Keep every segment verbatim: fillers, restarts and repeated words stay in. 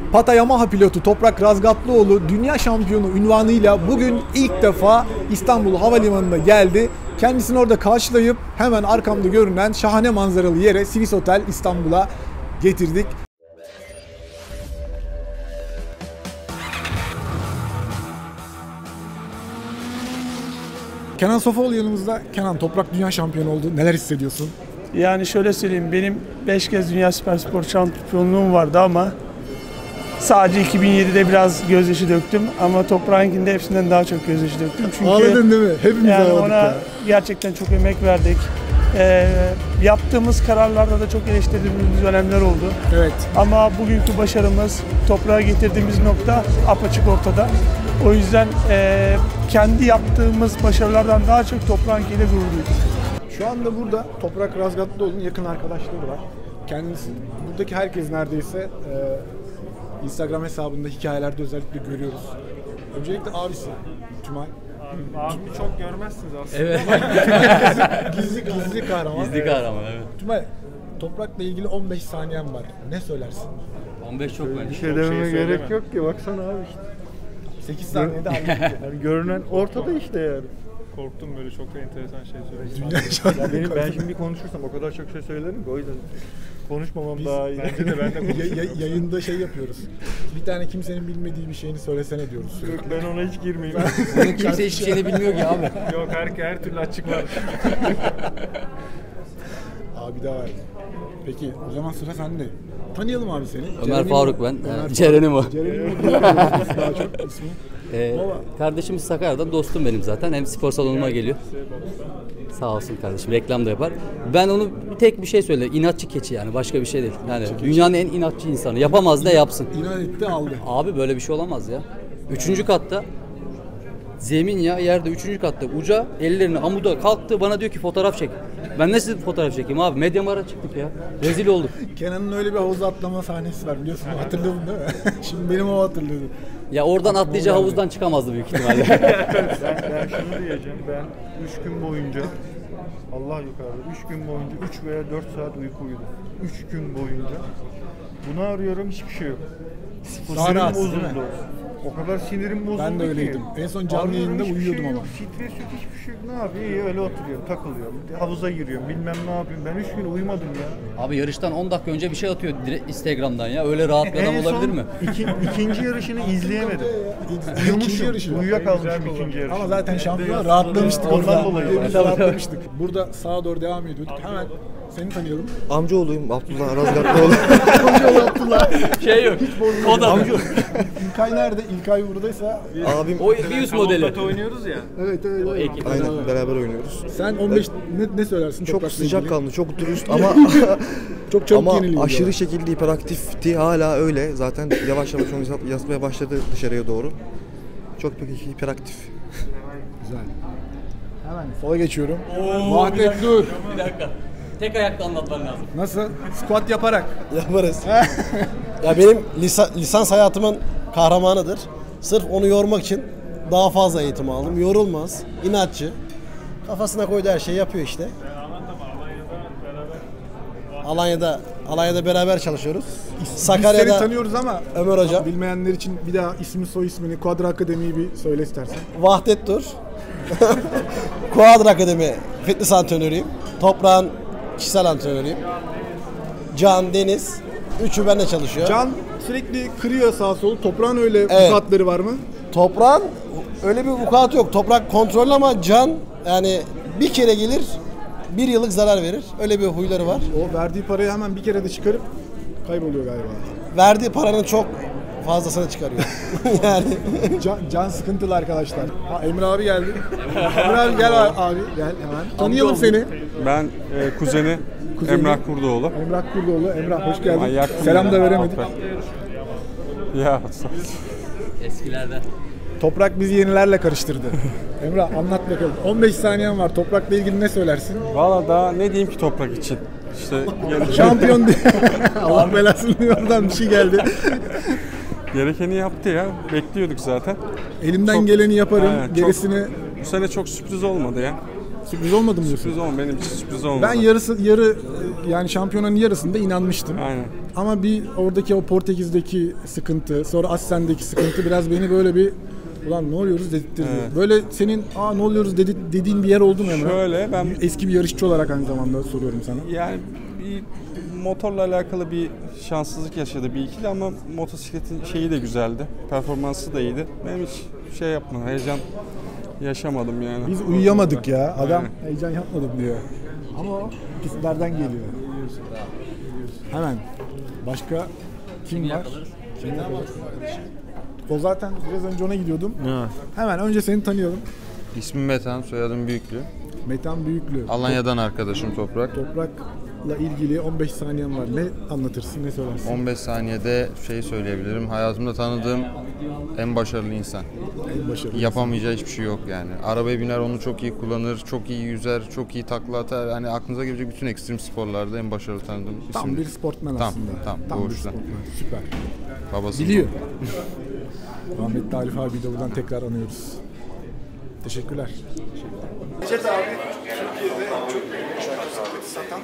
Pata Yamaha pilotu Toprak Razgatlıoğlu dünya şampiyonu unvanıyla bugün ilk defa İstanbul Havalimanı'na geldi. Kendisini orada karşılayıp hemen arkamda görünen şahane manzaralı yere Swiss Hotel İstanbul'a getirdik. Kenan Sofuoğlu yanımızda. Kenan, Toprak dünya şampiyonu oldu. Neler hissediyorsun? Yani şöyle söyleyeyim, benim beş kez Dünya Süperspor şampiyonluğum vardı ama sadece iki bin yedide biraz gözyaşı döktüm ama Toprak'ınkinde hepsinden daha çok gözyaşı döktüm. Çünkü ağladın değil mi? Hepimiz yani ağladık ona ya. Gerçekten çok emek verdik. Ee, yaptığımız kararlarda da çok eleştirdiğimiz dönemler oldu. Evet. Ama bugünkü başarımız, Toprak'a getirdiğimiz nokta apaçık ortada. O yüzden e, kendi yaptığımız başarılardan daha çok Toprak'ınkiyle gurur duyduk. Şu anda burada Toprak Razgatlıoğlu'nun yakın arkadaşları var. Kendisi, buradaki herkes neredeyse e, Instagram hesabında, hikayelerde özellikle görüyoruz. Öncelikle abisi Tümay. Abi çok görmezsiniz aslında. Evet. gizli gizli kahraman. Gizli kahraman, evet. Tümay, Toprak'la ilgili on beş saniyen var. Ne söylersin? on beş çok bence. Bir şey dememe gerek yok ki, baksana abi işte. sekiz saniyede hallettik. Yani görünen ortada işte yani. Korktum, böyle çok da enteresan şey söyleyeyim. Dünya şampiyonu. Benim, ben şimdi bir konuşursam o kadar çok şey söylerim ki o yüzden konuşmamam Biz, daha iyi. Bence de ben de ya, ya, yayında şey yapıyoruz. Bir tane kimsenin bilmediği bir şeyini söylesene diyoruz. Yok, ben ona hiç girmeyeyim. Bunun kimse hiçbir şeyini bilmiyor ki abi. Yok, her, her türlü açık var. Abi de var. Peki o zaman sıra sende. Tanıyalım abi seni. Ömer Ceren'im Faruk o. ben. Ömer Ee, Ceren'im o. Ceren'im o diye daha çok ismi. Ee, kardeşimiz Sakarya'dan, dostum benim zaten. Hem spor salonuma geliyor. Sağ olsun kardeşim, reklam da yapar. Ben onu tek bir şey söyle, inatçı keçi yani, başka bir şey değil. Yani dünyanın en inatçı insanı. Yapamaz da yapsın. İnan etti, aldı. Abi böyle bir şey olamaz ya. Üçüncü katta zemin ya, yerde üçüncü katta uca ellerini amuda kalktı, bana diyor ki fotoğraf çek. Ben nasıl fotoğraf çekeyim abi? Medyamara çıktık ya. Rezil olduk. Kenan'ın öyle bir havuza atlama sahnesi var, biliyorsun. Hatırladın değil mi? Şimdi benim o hatırladı. Ya oradan atlayacağı havuzdan çıkamazdı büyük ihtimalle. ben, ben şunu diyeceğim, ben üç gün boyunca, Allah yukarıda, üç gün boyunca üç veya dört saat uyku uyudum. üç gün boyunca. Bunu arıyorum, hiçbir şey yok. Sinirim bozuldu. O kadar sinirim bozuldu ki. Ben de öyleydim. En son canlı yayında uyuyordum şey ama. Yok, stres yok, hiçbir şey yok. Ne yapayım? Öyle oturuyorum, takılıyorum. Havuza giriyorum, bilmem ne yapayım. Ben üç gün uyumadım ya. Abi yarıştan on dakika önce bir şey atıyor direkt Instagram'dan ya. Öyle rahat bir adam olabilir mi? Iki, ikinci yarışını izleyemedim. İkinci Uyumuşum, yarışı. uyuyakalmışım ikinci yarışını. Ama zaten şampiyon rahatlamıştık Ondan orada. dolayı. Biz rahatlamıştık. Burada sağa doğru devam ediyorduk. Hemen seni tanıyalım. Amcaoğluyum, Abdullah Razgatlıoğlu. Amcaoğlu Abdullah. Şey yok. Kod adı. İlkay nerede? İlkay buradaysa. Abim, O bir üst modeli. oynuyoruz ya. Evet evet. O ekip. aynen beraber oynuyoruz. Sen on beş ne, ne söylersin? Çok Toprak'la ilgili? sıcakkanlı, çok dürüst ama Çok çabuk ama yeniliyor. aşırı diyorlar. şekilde hiperaktifti, hala öyle. Zaten yavaş yavaş onu yazmaya başladı dışarıya doğru. Çok pek hiperaktif. Güzel. Hemen sola geçiyorum. Vahdet dur. Bir dakika. Tek ayakta anlatman lazım. Nasıl? Squat yaparak. Yaparız. Ya benim lisa, lisans hayatımın kahramanıdır. Sırf onu yormak için daha fazla eğitim aldım. Yorulmaz, inatçı. Kafasına koyduğu her şeyi yapıyor işte. Alanya'da Alanya'da beraber çalışıyoruz. Biz seni Sakarya'da tanıyoruz ama Ömer Hoca. bilmeyenler için bir daha ismi soy ismini, Quadra Akademi'yi bir söyle istersen. Vahdet Dur. Quadra Akademi fitness antrenörüyüm. Toprağın kişisel antrenörüyüm. Can, Deniz. Üçü benimle çalışıyor. Can sürekli kırıyor sağa solu. Toprağın öyle Evet. vukuatları var mı? Toprağın öyle bir vukuatı yok. Toprak kontrollü ama Can yani bir kere gelir bir yıllık zarar verir. Öyle bir huyları var. O verdiği parayı hemen bir kere de çıkarıp kayboluyor galiba. Verdiği paranın çok fazlasını çıkarıyor. yani Can, can sıkıntılı arkadaşlar. Ha, Emre abi geldi. Emre abi gel abi gel hemen. Tanıyalım seni. Ben e, kuzeni, Kuzeni. Emrah Kurdoğlu. Emrah Kurdoğlu. Emrah hoş geldin. Ay, yaktım Selam ya. da veremedik. Ya Eskilerden. Toprak bizi yenilerle karıştırdı. Emrah anlat bakalım. on beş saniyen var. Toprak'la ilgili ne söylersin? valla daha ne diyeyim ki Toprak için. İşte gere- Şampiyon diye. Allah belasını oradan bir şey geldi. gerekeni yaptı ya. Bekliyorduk zaten. Elimden Çok- geleni yaparım. Aynen, çok- Gerisini Bu sene çok sürpriz olmadı ya. sürpriz olmadı mı diyorsun? Sürpriz olmadı, benim için sürpriz olmadı. Ben yarısı yarı yani şampiyonanın yarısında inanmıştım. Aynen. ama bir oradaki o Portekiz'deki sıkıntı, sonra Assen'deki sıkıntı biraz beni böyle bir ulan ne oluyoruz dedirtti. Evet. Böyle senin aa ne oluyoruz dedi, dediğin bir yer oldu mu Emre? Şöyle ben Eski bir yarışçı olarak aynı zamanda soruyorum sana. yani bir motorla alakalı bir şanssızlık yaşadı bir ikili ama motosikletin şeyi de güzeldi. Performansı da iyiydi. Benim hiç şey yapmadım, heyecan yaşamadım yani. Biz uyuyamadık ya. Adam Aynen. heyecan yapmadım diyor. Ama o pistlerden geliyor. Hemen. Başka kim var? Kim var? O zaten biraz önce ona gidiyordum. Evet. Hemen önce seni tanıyalım. İsmim Metan, soyadım Büyüklü. Metan Büyüklü. Alanya'dan arkadaşım Toprak. Toprakla ilgili on beş saniyen var. Ne anlatırsın, ne söylersin? on beş saniyede şey söyleyebilirim. Hayatımda tanıdığım en başarılı insan. En başarılı. Yapamayacağı hiçbir şey yok yani. Arabaya biner, onu çok iyi kullanır, çok iyi yüzer, çok iyi takla atar. Yani aklınıza gelecek bütün ekstrem sporlarda en başarılı tanıdığım isim. Tam bir sportman Tam, aslında. tam, Tam bir doğuştan. sportman. Süper. Babası Biliyor. Rahmetli Arif abi de buradan tekrar anıyoruz. Teşekkürler. Necdet abi Türkiye'de en çok şarkı satan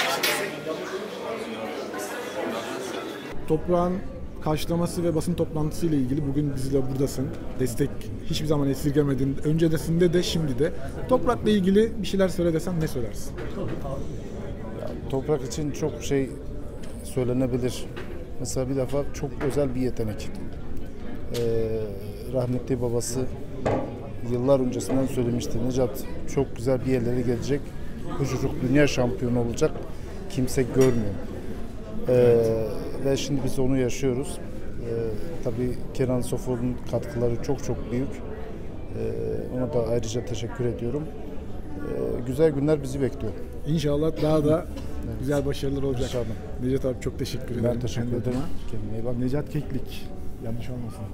Toprağın karşılaması ve basın toplantısı ile ilgili bugün bizle buradasın. Destek hiçbir zaman esirgemedin. Öncesinde de şimdi de. Toprak'la ilgili bir şeyler söyle desem ne söylersin? Toprak için çok şey söylenebilir. Mesela bir defa çok özel bir yetenek. Ee, rahmetli babası yıllar öncesinden söylemişti. Necat çok güzel bir yerlere gelecek. Bu çocuk dünya şampiyonu olacak. Kimse görmüyor. Ee, ve şimdi biz onu yaşıyoruz. Ee, tabii Kenan Sofoğlu'nun katkıları çok çok büyük. Ee, ona da ayrıca teşekkür ediyorum. Ee, güzel günler bizi bekliyor. İnşallah daha da güzel başarılar olacak. İnşallah. Necat abi çok teşekkür ederim. Ben teşekkür Kendi ederim. adıma. Kendine iyi bak. Necat Keklik. Yanlış olmasın.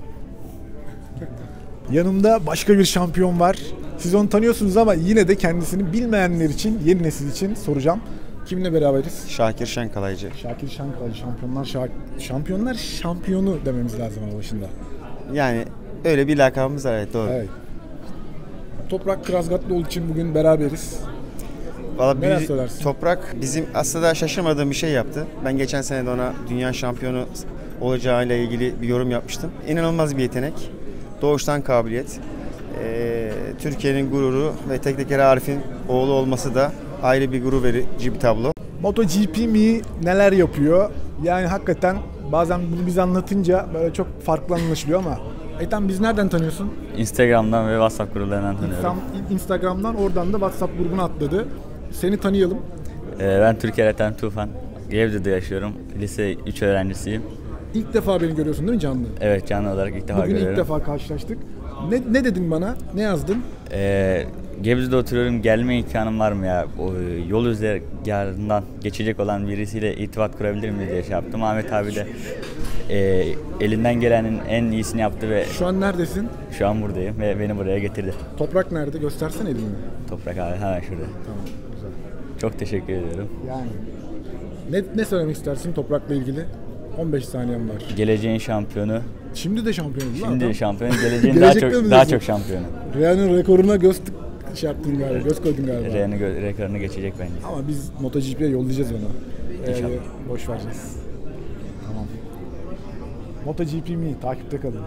Yanımda başka bir şampiyon var. Siz onu tanıyorsunuz ama yine de kendisini bilmeyenler için, yeni nesil için soracağım. Kiminle beraberiz? Şakir Şenkalaycı. Şakir Şenkalaycı. Şampiyonlar şa- Şampiyonlar şampiyonu dememiz lazım ama başında. Yani öyle bir lakabımız var, evet, doğru. Evet. Toprak Krazgatlıoğlu için bugün beraberiz. Vallahi Neler bir- söylersin? Toprak bizim aslında şaşırmadığım bir şey yaptı. Ben geçen sene de ona dünya şampiyonu olacağıyla ilgili bir yorum yapmıştım. İnanılmaz bir yetenek. Doğuştan kabiliyet. Ee, Türkiye'nin gururu ve tek teker Arif'in oğlu olması da ayrı bir gurur verici bir tablo. MotoGP mi neler yapıyor? Yani hakikaten bazen bunu biz anlatınca böyle çok farklı anlaşılıyor ama Ethem biz nereden tanıyorsun? Instagram'dan ve WhatsApp gruplarından tanıyorum. Instagram, Instagram'dan oradan da WhatsApp grubuna atladı. Seni tanıyalım. Ee, ben Türkiye Ethem Tufan. Gebze'de yaşıyorum. Lise üç öğrencisiyim. İlk defa beni görüyorsun değil mi canlı? Evet, canlı olarak ilk defa Bugün görüyorum. ilk defa karşılaştık. Ne, ne dedin bana? Ne yazdın? Ee, Gebze'de oturuyorum. Gelme imkanım var mı ya? O, yol üzerinden geçecek olan birisiyle irtibat kurabilir miyiz diye şey yaptım. Ahmet abi de e, elinden gelenin en iyisini yaptı ve Şu an neredesin? şu an buradayım ve beni buraya getirdi. Toprak nerede? Göstersene elini. Toprak abi hemen şurada. Tamam, güzel. Çok teşekkür ediyorum. Yani ne, ne söylemek istersin Toprak'la ilgili? on beş saniyen var. Geleceğin şampiyonu. Şimdi de şampiyon oldu lan Şimdi adam. şampiyon, geleceğin daha Gelecekte mi çok daha diyorsun? çok şampiyonu. Reyhan'ın rekoruna göz şey yaptın galiba, göz koydun galiba. Reyhan'ın gö- rekorunu geçecek bence. Ama biz MotoGP'ye yollayacağız onu. İnşallah. Ee, boş vereceğiz. Tamam. MotoGP mi? Takipte kalın.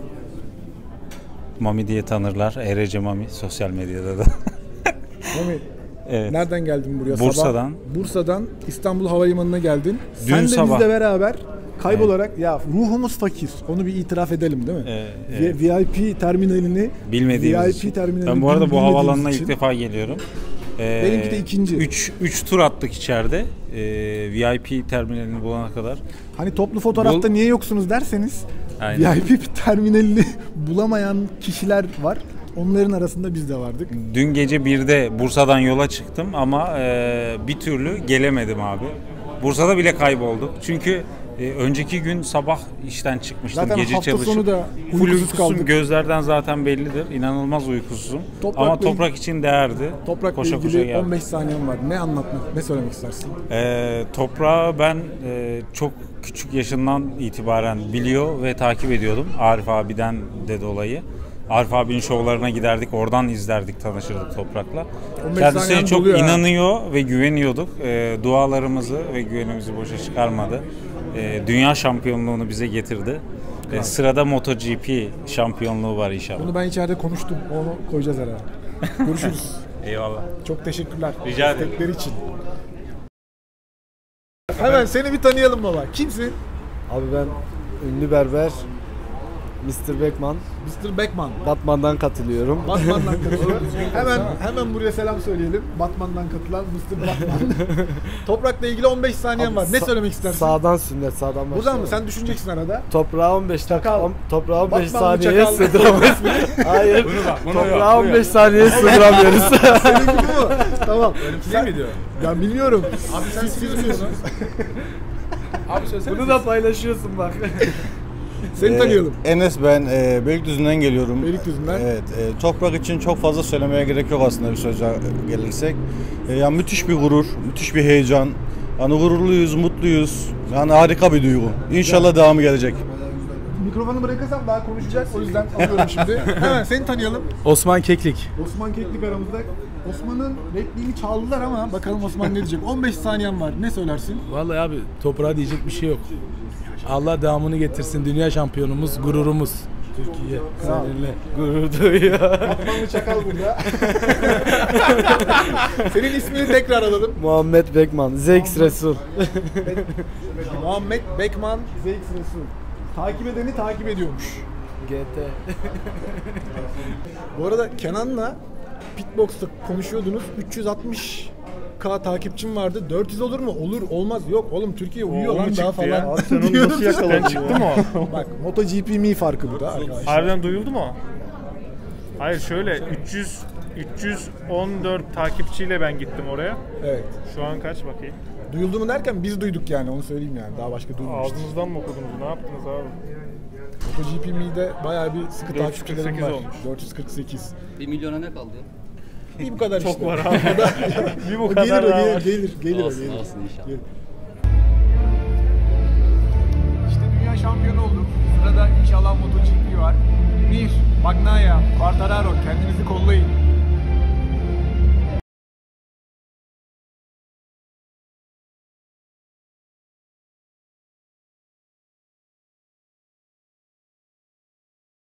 Mami diye tanırlar. Erece Mami sosyal medyada da. Mami, Evet. nereden geldin buraya? Bursa'dan. Sabah, Bursa'dan İstanbul Havalimanı'na geldin. Dün Sen de sabah. bizle beraber kaybolarak ya ruhumuz fakir. Onu bir itiraf edelim değil mi? Ee, V- evet. V I P terminalini Bilmediğimiz V I için. P terminalini Ben bu arada bu bilmediğimiz havalanına için- ilk defa geliyorum. Ee, Benimki de ikinci. Üç, üç tur attık içeride. Ee, V I P terminalini bulana kadar. Hani toplu fotoğrafta Bul- niye yoksunuz derseniz Aynen. V I P terminalini bulamayan kişiler var. Onların arasında biz de vardık. Dün gece birde Bursa'dan yola çıktım ama e, bir türlü gelemedim abi. Bursa'da bile kaybolduk. Çünkü e, önceki gün sabah işten çıkmıştım. Zaten gece hafta çalışıp. sonu da Full uykusuz uykusuzum. kaldık. Gözlerden zaten bellidir. İnanılmaz uykusuzum. Toprakla Ama il- toprak için değerdi. Toprakla koşa koşa ilgili geldim. on beş saniyen var. Ne anlatmak, ne söylemek istersin? Ee, toprağı ben e, çok küçük yaşından itibaren biliyor ve takip ediyordum Arif abiden de dolayı. Alfa abinin şovlarına giderdik. Oradan izlerdik, tanışırdık Toprak'la. on beş Kendisine saniyen çok doluyor ha. inanıyor ve güveniyorduk. E, dualarımızı ve güvenimizi boşa çıkarmadı. E, dünya şampiyonluğunu bize getirdi. E, sırada MotoGP şampiyonluğu var inşallah. Bunu ben içeride konuştum. Onu koyacağız herhalde. Görüşürüz. Eyvallah. Çok teşekkürler. Rica ederim. Destekleri için. Hemen seni bir tanıyalım baba. Kimsin? Abi ben ünlü berber mister Beckman. mister Beckman. Batman'dan katılıyorum. Batman'dan katılıyor. hemen hemen buraya selam söyleyelim. Batman'dan katılan mister Batman. Toprak'la ilgili on beş saniyen var. Ne Sa- söylemek istersin? Sağdan sünnet, sağdan başlayalım. Buradan mı? Sen düşüneceksin arada. Toprağa on beş dakika, on- toprağa on beş Batmanlı saniyeye çakal. sığdıramayız. Hayır. Bunu bak, bunu Toprağa yok, on bu beş yok. saniyeye sığdıramıyoruz. Seninki bu mu? Tamam. Sen mi diyor? Ben bilmiyorum. Abi sen siz siz biliyorsunuz. Abi söylesene. Bunu da paylaşıyorsun bak. Seni tanıyalım. Enes ben, e, Beylikdüzü'nden geliyorum. Beylikdüzü'nden. Evet, e, Toprak için çok fazla söylemeye gerek yok aslında bir söze gelirsek. E, yani müthiş bir gurur, müthiş bir heyecan. Yani gururluyuz, mutluyuz. Yani harika bir duygu. İnşallah devamı gelecek. Mikrofonu bırakırsam daha konuşacak. O yüzden alıyorum şimdi. Hemen seni tanıyalım. Osman Keklik. Osman Keklik aramızda. Osman'ın repliğini çaldılar ama bakalım Osman ne diyecek. on beş saniyen var. Ne söylersin? Vallahi abi toprağa diyecek bir şey yok. Allah devamını getirsin. Dünya şampiyonumuz, gururumuz. Türkiye seninle gurur duyuyor. Batmanlı çakal burada. Senin ismini tekrar alalım. Muhammed Beckman, Z X Resul. Muhammed Beckman, Z X Resul. Takip edeni takip ediyormuş. G T. Bu arada Kenan'la Pitbox'ta konuşuyordunuz. üç yüz altmış K takipçim vardı. dört yüz olur mu? Olur, olmaz. Yok oğlum Türkiye uyuyor lan daha falan. Ya. Abi sen onu nasıl yakaladın ya? Çıktı mı o? Bak MotoGP Mi farkı bu da arkadaşlar. Harbiden duyuldu mu? Hayır şöyle üç yüz üç yüz on dört takipçiyle ben gittim oraya. Evet. Şu an kaç bakayım? Duyuldu mu derken biz duyduk yani onu söyleyeyim yani. Daha başka duymamıştık. Ağzınızdan mı okudunuz? Ne yaptınız abi? MotoGP Mi'de bayağı bir sıkı dört yüz kırk takipçilerim sekiz var. olmuş. dört yüz kırk sekiz. Bir milyona ne kaldı? Bir bu kadar Çok işte. var abi. Bir bu kadar gelir, o daha gelir, var. gelir, gelir, Olsun, gelir. olsun inşallah. Gelir. İşte dünya şampiyonu olduk. Sırada inşallah MotoGP var. Mir, Bagnaia, Quartararo kendinizi kollayın.